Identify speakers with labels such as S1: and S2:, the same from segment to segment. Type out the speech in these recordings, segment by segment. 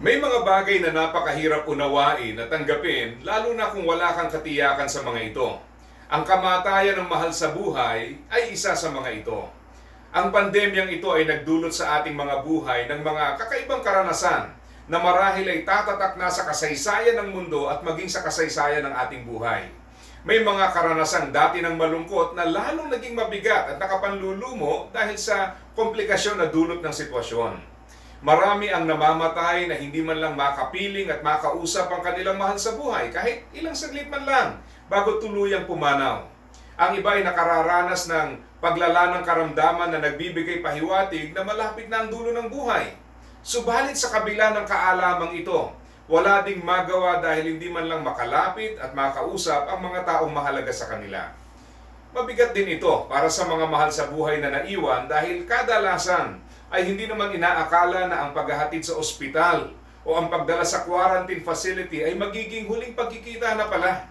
S1: May mga bagay na napakahirap unawain at tanggapin, lalo na kung wala kang katiyakan sa mga ito. Ang kamatayan ng mahal sa buhay ay isa sa mga ito. Ang pandemyang ito ay nagdulot sa ating mga buhay ng mga kakaibang karanasan na marahil ay tatatak na sa kasaysayan ng mundo at maging sa kasaysayan ng ating buhay. May mga karanasang dati ng malungkot na lalong naging mabigat at nakapanlulumo dahil sa komplikasyon na dulot ng sitwasyon. Marami ang namamatay na hindi man lang makapiling at makausap ang kanilang mahal sa buhay kahit ilang saglit man lang bago tuluyang pumanaw. Ang iba ay nakararanas ng paglala ng karamdaman na nagbibigay pahiwatig na malapit na ang dulo ng buhay. Subalit sa kabila ng kaalamang ito, wala ding magawa dahil hindi man lang makalapit at makausap ang mga taong mahalaga sa kanila. Mabigat din ito para sa mga mahal sa buhay na naiwan dahil kadalasan ay hindi naman inaakala na ang paghahatid sa ospital o ang pagdala sa quarantine facility ay magiging huling pagkikita na pala.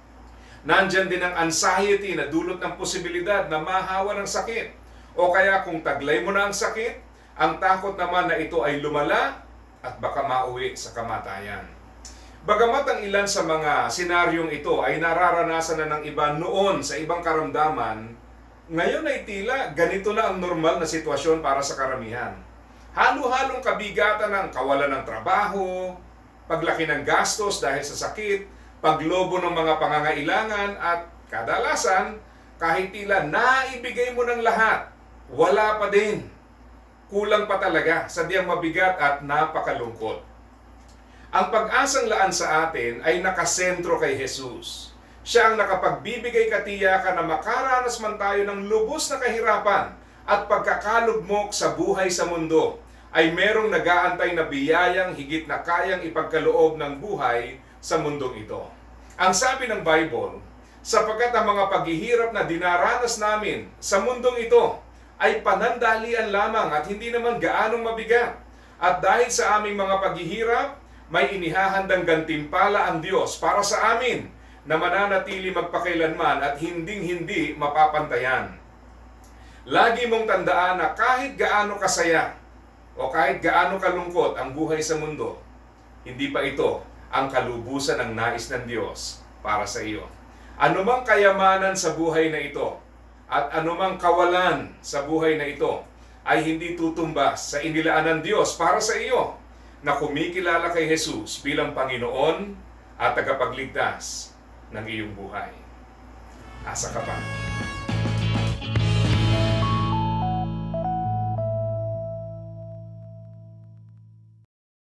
S1: Nandyan din ang anxiety na dulot ng posibilidad na mahawa ng sakit. O kaya kung taglay mo na ang sakit, ang takot naman na ito ay lumala at baka mauwi sa kamatayan. Bagamat ang ilan sa mga senaryong ito ay nararanasan na ng iba noon sa ibang karamdaman, ngayon ay tila ganito na ang normal na sitwasyon para sa karamihan. Halo-halong kabigatan ng kawalan ng trabaho, paglaki ng gastos dahil sa sakit, paglobo ng mga pangangailangan at kadalasan, kahit tila naibigay mo ng lahat, wala pa din. Kulang pa talaga, sadyang mabigat at napakalungkot. Ang pag-asang laan sa atin ay nakasentro kay Jesus. Siya ang nakapagbibigay katiyakan na makaranas man tayo ng lubos na kahirapan at pagkakalugmok sa buhay sa mundo, ay merong nag-aantay na biyayang higit na kayang ipagkaloob ng buhay sa mundong ito. Ang sabi ng Bible, sapagkat ang mga paghihirap na dinaranas namin sa mundong ito ay panandalian lamang at hindi naman gaanong mabigat. At dahil sa aming mga paghihirap, may inihahandang gantimpala ang Diyos para sa amin na mananatili magpakailanman at hinding-hindi mapapantayan. Lagi mong tandaan na kahit gaano kasaya o kahit gaano kalungkot ang buhay sa mundo, hindi pa ito ang kalubusan ng nais ng Diyos para sa iyo. Anumang kayamanan sa buhay na ito at anumang kawalan sa buhay na ito ay hindi tutumbas sa inilaan ng Diyos para sa iyo na kumikilala kay Jesus bilang Panginoon at tagapagligtas ng iyong buhay. Asa ka pa?